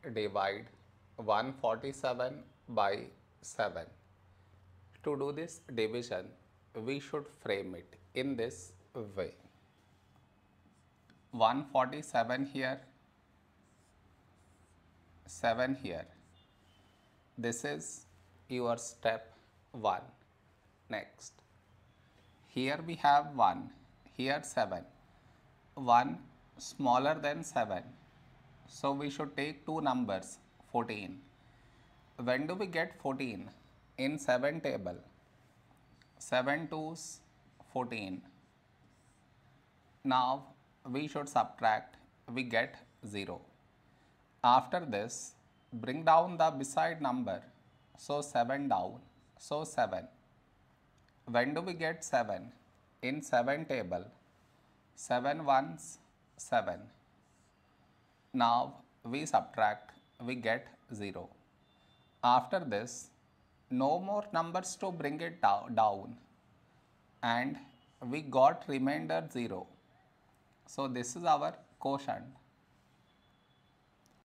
divide 147 by 7. To do this division, we should frame it in this way. 147 here, 7 here. This is your step 1. Next, here we have 1, here 7. 1 smaller than 7. So we should take two numbers, 14. When do we get 14? In 7 table. 7 2's 14. Now we should subtract, we get 0. After this, bring down the beside number. So 7 down. So 7. When do we get 7? In 7 table. 7 1's 7. Now we subtract, we get 0. After this, no more numbers to bring it down, and we got remainder 0. So this is our quotient.